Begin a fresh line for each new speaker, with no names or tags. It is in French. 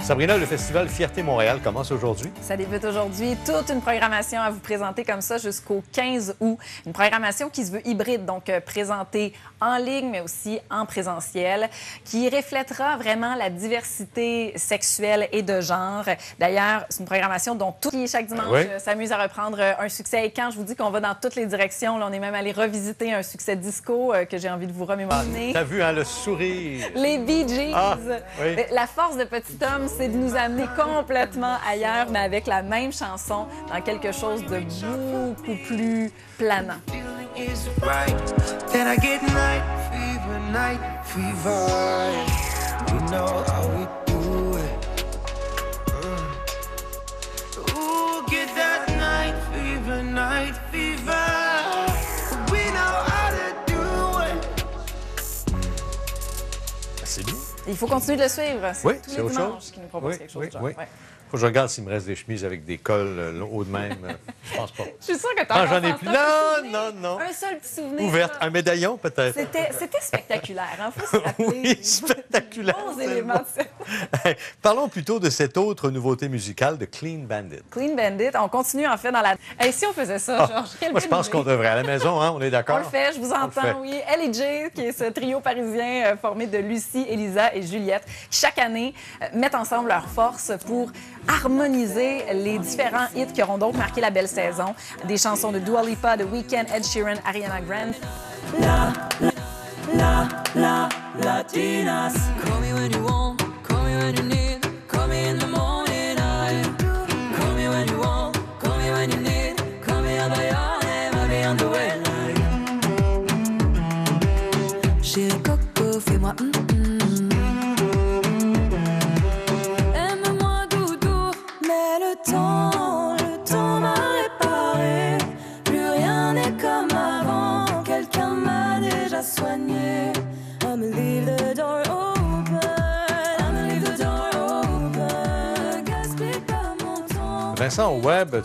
Sabrina, le festival Fierté Montréal commence aujourd'hui.
Ça débute aujourd'hui. Toute une programmation à vous présenter comme ça jusqu'au 15 août. Une programmation qui se veut hybride, donc présentée en ligne, mais aussi en présentiel, qui reflètera vraiment la diversité sexuelle et de genre. D'ailleurs, c'est une programmation dont tout qui, chaque dimanche, s'amuse à reprendre un succès. Et quand je vous dis qu'on va dans toutes les directions, là, on est même allé revisiter un succès disco que j'ai envie de vous remémorer.
T'as vu, hein, le sourire?
Les Bee Gees.
Oui.
La force de Petit Homme, c'est de nous amener complètement ailleurs, mais avec la même chanson, dans quelque chose de beaucoup plus planant.
C'est bien.
Il faut continuer de le suivre.
Oui,
tous
c'est
les
autre
dimanches
chose.
qui nous propose quelque chose de genre.
Oui. Faut que je regarde s'il me reste des chemises avec des cols hauts de même. Je pense pas.
Je suis sûre que tu
Ah,
as
j'en ai plus. Non.
Un seul petit souvenir.
Ouverte. Un médaillon, peut-être.
C'était spectaculaire, hein? Faut se rappeler.
Oui, spectaculaire.
Bons éléments de ça.
Parlons plutôt de cette autre nouveauté musicale de Clean Bandit.
Clean Bandit, on continue en fait dans la... Hey, si on faisait ça, Georges, quelle
Moi, je pense qu'on devrait. À la maison, hein, on est d'accord?
On le fait, je vous entends, oui. Elle et Jay, qui est ce trio parisien formé de Lucie, Elisa et Juliette, qui chaque année mettent ensemble leurs forces pour harmoniser les différents hits qui auront donc marqué la belle saison. Des chansons de Dua Lipa, The Weeknd, Ed Sheeran, Ariana Grande.
Latinas. Call me when you want, call me when you need, call me in the morning. Call me when you want, call me when you need, call me by your name, I'll be on the way. Chérie Coco, fais-moi Aime-moi doudou, mais le temps m'a réparé. Plus rien n'est comme avant, quelqu'un m'a déjà soigné. I'ma leave the door open, I'ma leave the door open. Gaspille pas mon temps.
Vincent, au web,